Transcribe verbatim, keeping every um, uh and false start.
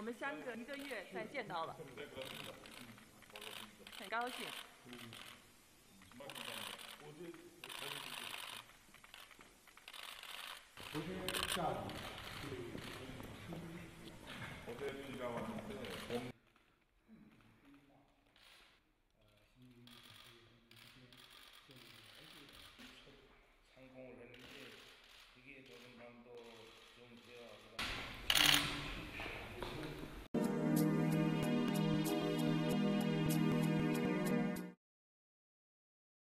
们相隔一个月再见到了，很高兴。 어제 자 어제 비가 왔는데 상봉을 했는데 이게 조금만 더 좀 되어